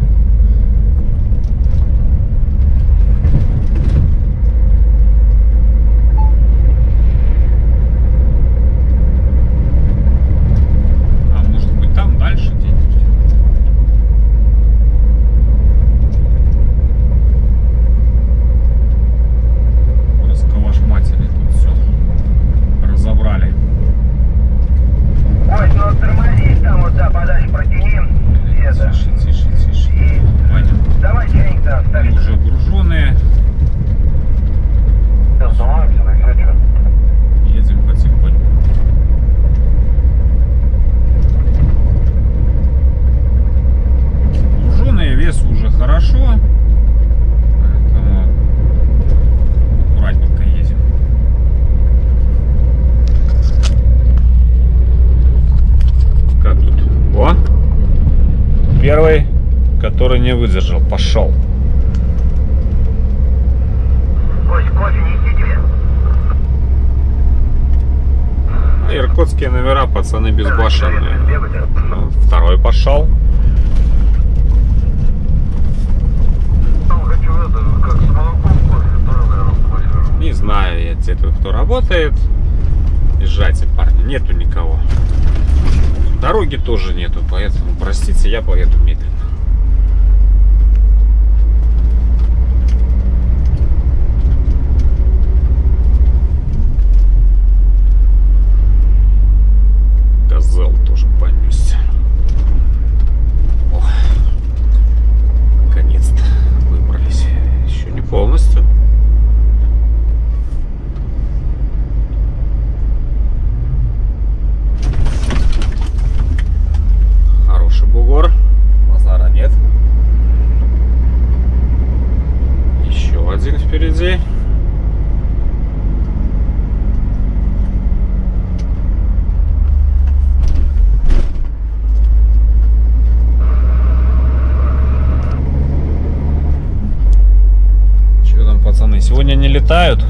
А может быть там дальше где-нибудь? Расколошматили тут все. Разобрали. Ой, ну тормозись там вот да, подальше протяни. Это. Тише. И Ваня. давай чайник-то Мы оставить. уже груженые. Да, остановимся, ну и все, что? Едем потихоньку. Груженые, вес уже хорошо. Поэтому аккуратненько едем. Как тут? О! Первый, который не выдержал, пошел. Кость, кофе неси тебе. Иркутские номера, пацаны безбашенные. Бегать. Второй пошел. Хочу это, как с молоком кофе, тоже, наверное, кофе. Не знаю я те, кто работает. Езжайте, парни, нету никого. Дороги тоже нету, поэтому, простите, я поеду медленно. Козел тоже понесся. О, наконец-то выбрались. Еще не полностью. Хороший бугор. Базара нет. Еще один впереди. Что там, пацаны, сегодня не летают?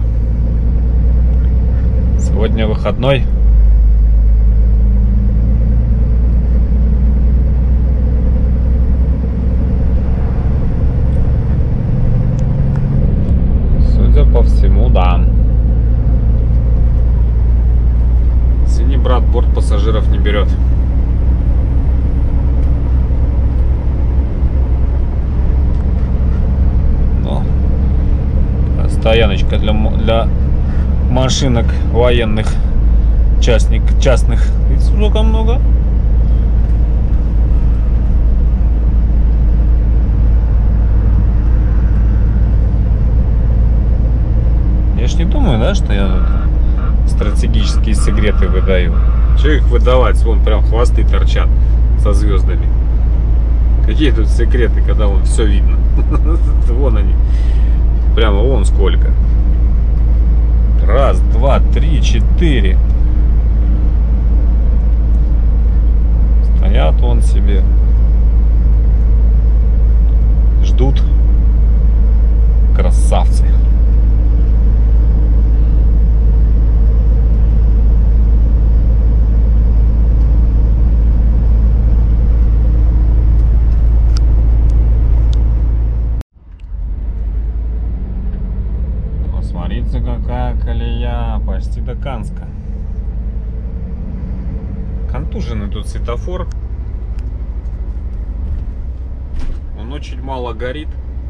Сегодня выходной. Судя по всему, да. Извини, брат, борт пассажиров не берет. Но стояночка для машинок военных, частных. Видите, сколько много? Я ж не думаю, да, что я тут стратегические секреты выдаю. Что их выдавать? Вон прям хвосты торчат со звездами. Какие тут секреты, когда вон все видно? Вон они. Прямо вон сколько. Раз, два, три, четыре. Стоят вон себе. Ждут. Красавцы. Смотрите, какая колея, почти до Канска. Контуженный тут светофор. Он очень мало горит.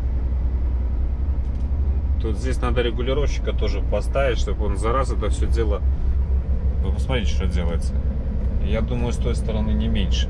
Тут здесь надо регулировщика тоже поставить, чтобы он за раз это все дело... Вы посмотрите, что делается. Я думаю, с той стороны не меньше.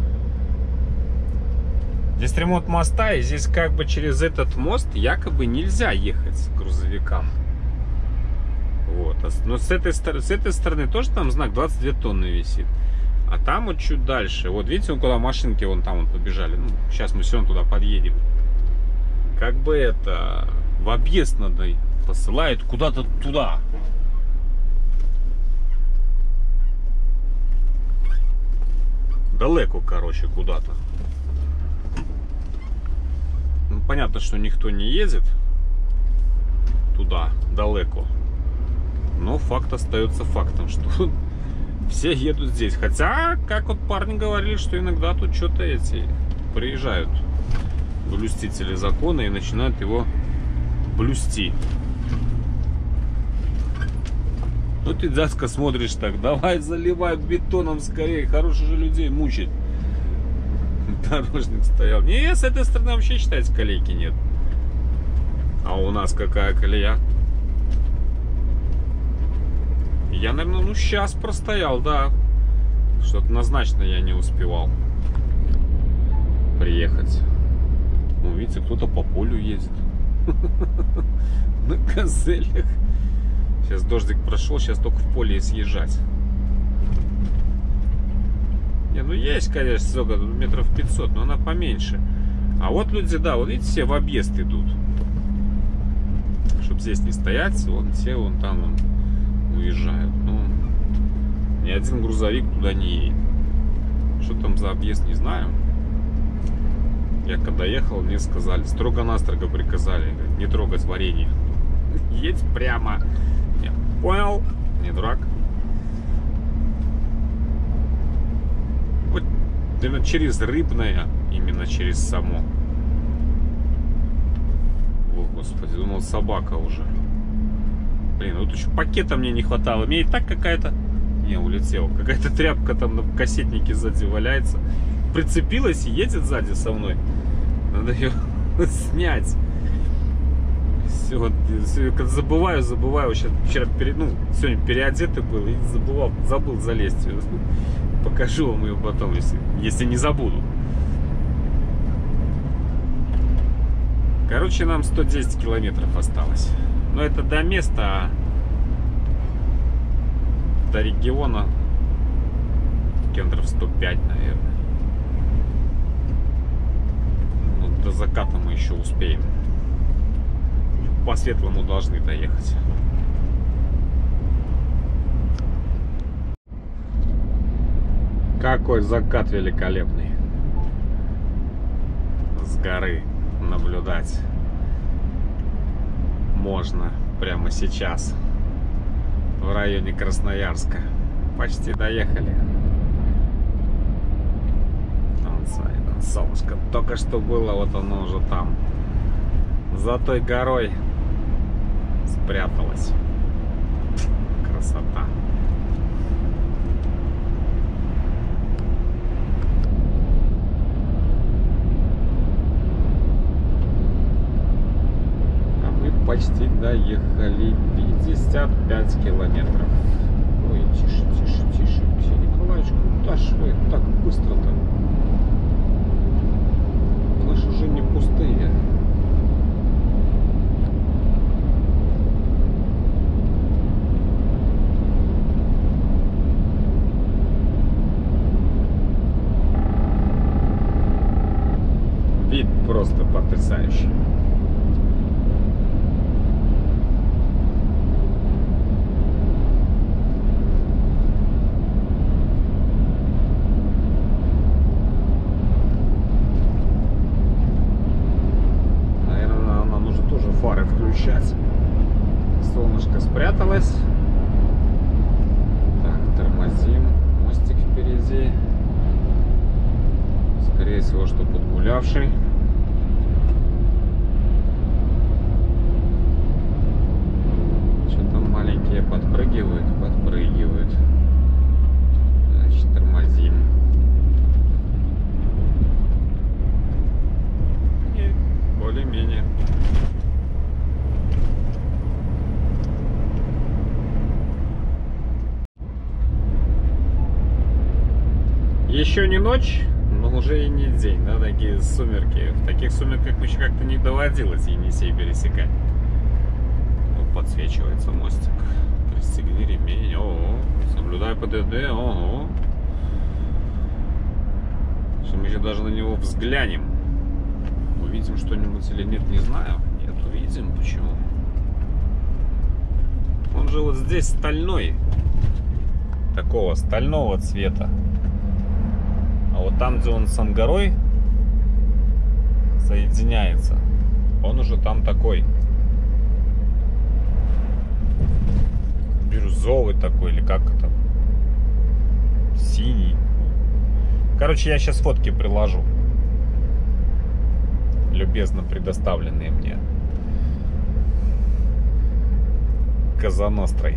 Здесь ремонт моста, и здесь как бы через этот мост якобы нельзя ехать грузовикам. Вот. Но с этой стороны тоже там знак 22 тонны висит. А там вот чуть дальше. Вот видите, куда машинки вон там побежали. Ну, сейчас мы все равно туда подъедем. Как бы это в объезд надо посылают куда-то туда. Далеко, короче, куда-то. Ну, понятно, что никто не едет туда, далеко. Но факт остается фактом, что Все едут здесь. Хотя, как вот парни говорили, что иногда тут что-то эти приезжают блюстители закона и начинают его блюсти. Ну ты, дядька, смотришь так, давай заливай бетоном скорее, хороших же людей мучить. Дорожник стоял. Не, с этой стороны вообще, считайте, колейки нет. А у нас какая колея? Я, наверное, ну сейчас простоял, да. Что-то назначно я не успевал приехать. Ну, видите, кто-то по полю едет. На газелях. Сейчас дождик прошел, сейчас только в поле и съезжать. Не, ну есть, конечно, сколько, метров 500, но она поменьше. А вот люди, да, вот видите, все в объезд идут. Чтобы здесь не стоять, вон все вон там вон уезжают. Ну, ни один грузовик туда не едет. Что там за объезд, не знаю. Я когда ехал, мне сказали, строго-настрого приказали не трогать варенье. Едь прямо. Я понял, не дурак. Вот, наверное, через Рыбное, именно через само. О, господи, думал, собака уже. Блин, вот еще пакета мне не хватало. Мне и так какая-то... Не, улетел. Какая-то тряпка там на кассетнике сзади валяется. Прицепилась и едет сзади со мной. Надо ее снять. Все, когда забываю. Сейчас, вчера, сегодня переодетый был и забыл залезть. Покажу вам ее потом, если не забуду. Короче, нам 110 километров осталось. Но это до места, а до региона километров 105, наверное. Ну, до заката мы еще успеем. По светлому должны доехать. Какой закат великолепный. С горы наблюдать можно прямо сейчас в районе Красноярска. Почти доехали. Там солнышко только что было, вот оно уже там за той горой спряталось. Красота. А мы почти доехали. 55 километров. Ой, тише. Ксения Николаевича, куда ж вы так быстро-то? Наши уже не пустые. Вид просто потрясающий. Наверное, нам нужно тоже фары включать. Солнышко спряталось. Так, тормозим. Мостик впереди. Скорее всего, что подгулявший. Что-то маленькие подпрыгивают. Значит, тормозим. И более-менее. Еще не ночь, но уже и не день, да, такие сумерки. В таких сумерках еще как-то не доводилось Енисей пересекать. Вот подсвечивается мостик. Пристегни ремень, ого. Соблюдай ПДД, ого. Что мы еще даже на него взглянем. Увидим что-нибудь или нет, не знаю. Нет, увидим, почему. Он же вот здесь стальной. Такого стального цвета. А вот там, где он с Ангарой соединяется, он уже там такой бирюзовый такой, или как это, синий. Короче, я сейчас фотки приложу. Любезно предоставленные мне Козанострой.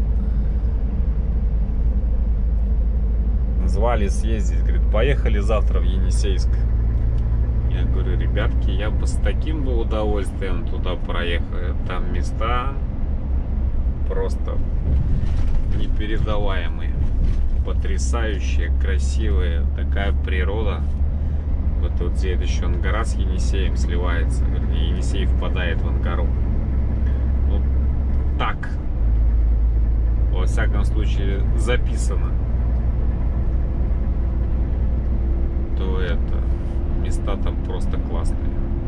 Звали съездить, говорит, поехали завтра в Енисейск. Я говорю, ребятки, я бы с таким бы удовольствием туда проехал. Там места просто непередаваемые, потрясающие, красивые, такая природа. Вот где это еще Ангара с Енисеем сливается, вернее, Енисей впадает в Ангару. Вот так, во всяком случае, записано. То это места там просто классные.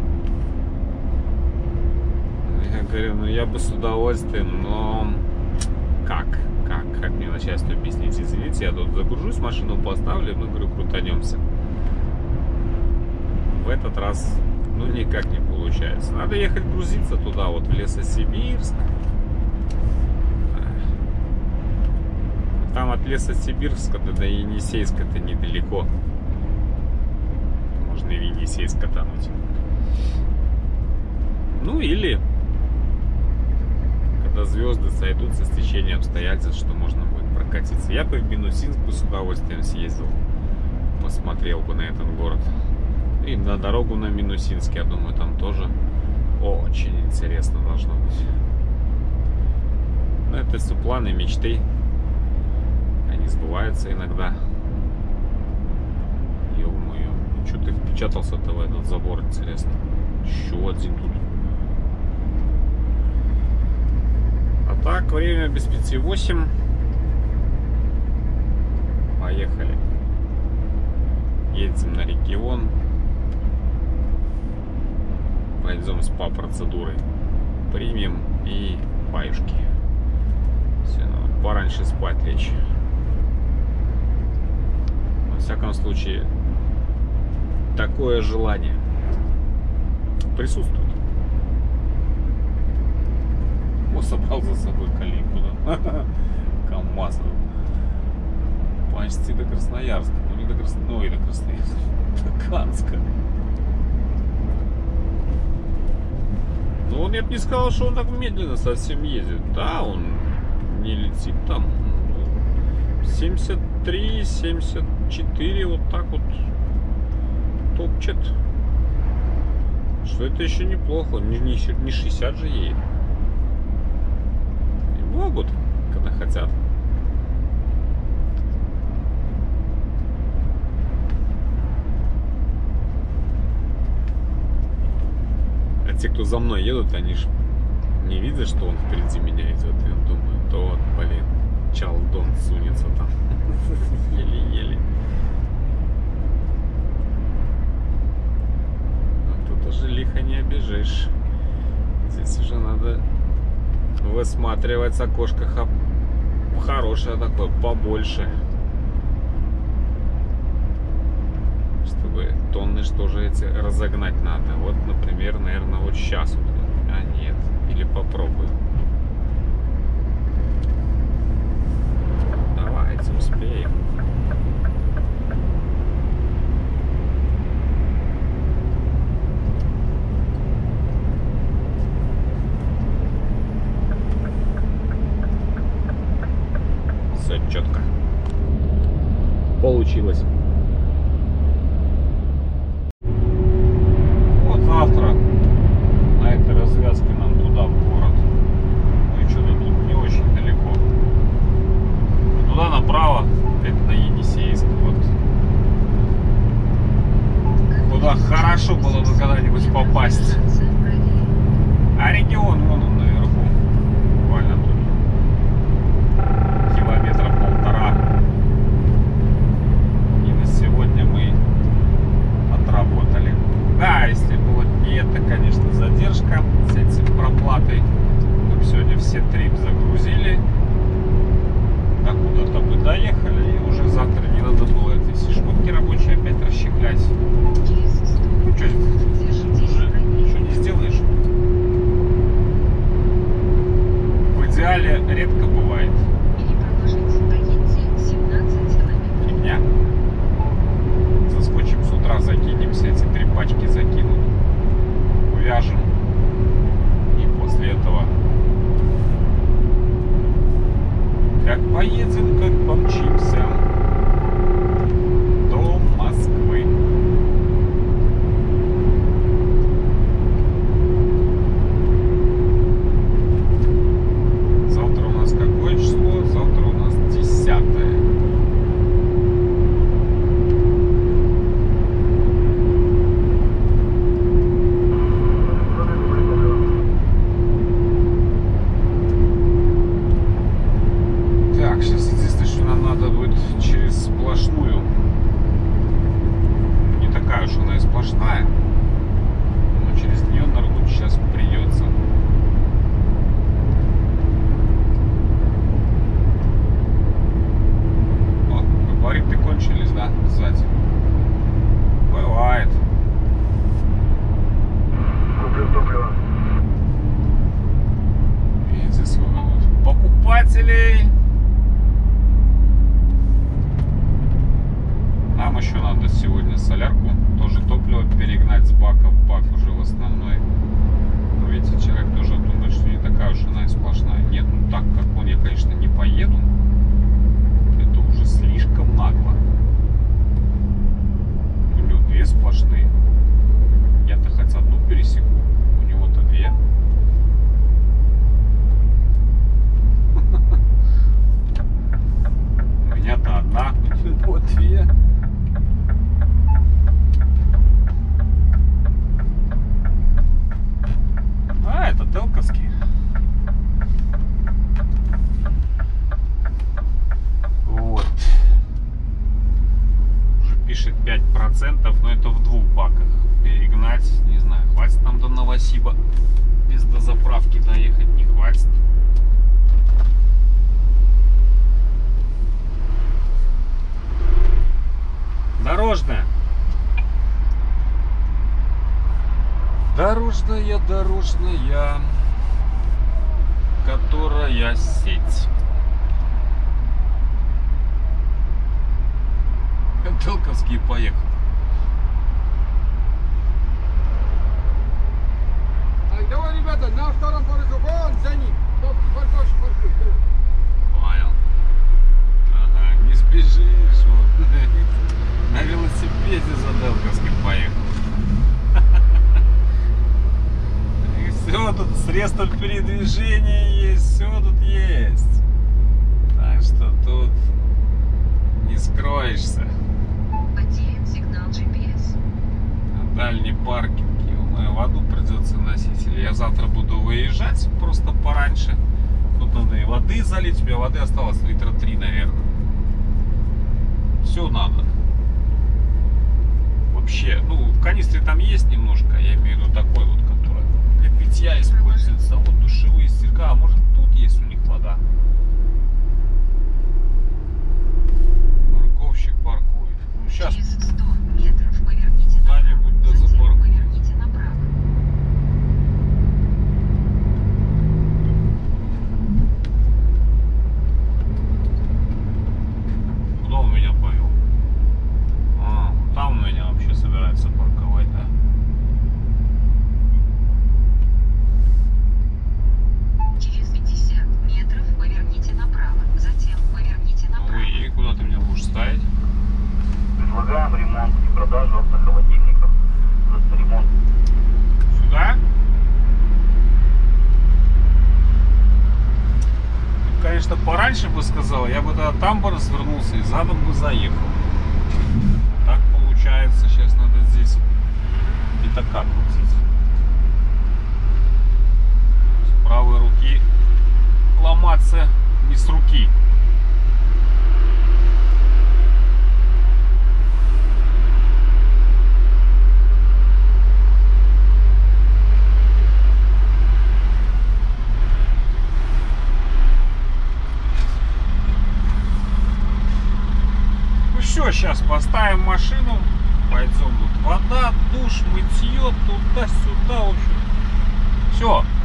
Я говорю, ну я бы с удовольствием, но как мне начальство объяснить? Извините, я тут загружусь, машину поставлю, мы, говорю, крутанемся. В этот раз, ну, никак не получается. Надо ехать грузиться туда, вот в Лесосибирск. Там от Лесосибирска до Енисейска это недалеко. Можно и в Енисейск катануть. Ну или когда звезды сойдутся с течением обстоятельств, что можно будет прокатиться. Я бы в Минусинск с удовольствием съездил, посмотрел бы на этот город. И на дорогу на Минусинск, я думаю, там тоже очень интересно должно быть. Но это все планы, мечты. Они сбываются иногда. Ё-моё, что ты впечатался-то в этот забор, интересно? Еще один тут. А так, время без 5:08. Поехали. Едем на регион. Пойдем СПА-процедуры. Примем и паюшки. Все, надо пораньше спать лечь. Во всяком случае, такое желание присутствует. О, собрал за собой калинку, да? КамАЗ. Почти до Красноярска. Ну, не до Красноярска, но и до Красноярска. До Канска. Ну, он, я бы не сказал, что он так медленно совсем ездит. Да, он не летит там. 73, 74, вот так вот топчет. Что это еще неплохо. Не 60 же едет. И могут, когда хотят. Те, кто за мной едут, они ж не видят, что он впереди меня идет. И думают, вот, блин, Чалдон сунется там. Еле-еле. А тут уже лихо не обежишь. Здесь уже надо высматривать с окошка хорошее такое, побольше. Чтобы тонны что же эти разогнать надо. Вот, например, наверное, вот сейчас вот. А нет, или попробую. Давайте успеем. Все четко. Получилось. Завтра на этой развязке нам туда, в город. Ну и что-то тут не очень далеко. Туда направо, это на Енисейск. Вот. Куда хорошо было бы когда-нибудь попасть. А регион вон он наверху. Буквально тут. Километра 1,5. И на сегодня мы отработали. Да, если бы вот не это, конечно, задержка с этим проплатой, мы бы сегодня все трип загрузили, да куда-то бы доехали, и уже завтра не надо было этой все шмотки рабочие опять расщеплять. Ну что, уже ничего не сделаешь. Нам еще надо сегодня солярку, тоже топливо перегнать с бака в бак уже в основной. Но ведь человек тоже думает, что не такая уж она и сплошная. Нет, ну так как он, я, конечно, не поеду. Это уже слишком нагло. У него две сплошные. Я-то хоть одну пересеку, у него-то две. У меня-то одна, у него две. А, это Телковский. Вот. Уже пишет 5%, но это в двух баках. Перегнать, не знаю, хватит нам до Новосиба. Без дозаправки доехать не хватит. Дорожная. Дорожная, которая сеть. Телковский поехал. Так, давай, ребята, на втором порыгу, вон за ним. Паркуешь. Понял. Ага, не спешишь. Вот. На велосипеде за Телковским поехал. Все тут средства передвижения есть, все тут есть. Так что тут не скроешься. Потерян сигнал GPS. На дальний паркинг, ё-моё, воду придется носить. Или я завтра буду выезжать просто пораньше. Тут надо и воды залить. У меня воды осталось литра 3, наверное. Все надо. Вообще, ну, в канистре там есть немножко, я имею в виду такой вот, который для питья используется. Вот душевые стирка. А может тут есть у них вода? Парковщик паркует. Ну, сейчас. Через 100 метров поверните направо. Куда-нибудь да Затем запаркуй. поверните направо. Куда он меня повел? А, там он меня вообще собирается парковать, да? Через 50 метров поверните направо. Затем поверните Ну направо. и куда ты меня будешь ставить? Предлагаем ремонт и продажу автохолодильников за ремонт. Сюда? Ты, конечно, пораньше бы сказал, я бы тогда там бы развернулся и задом бы заехал. Так получается, сейчас надо здесь пятака крутить. С правой руки ломаться не с руки. Ну все, сейчас поставим машину, пойдем тут вода, душ, мытье, туда-сюда, в общем. Все,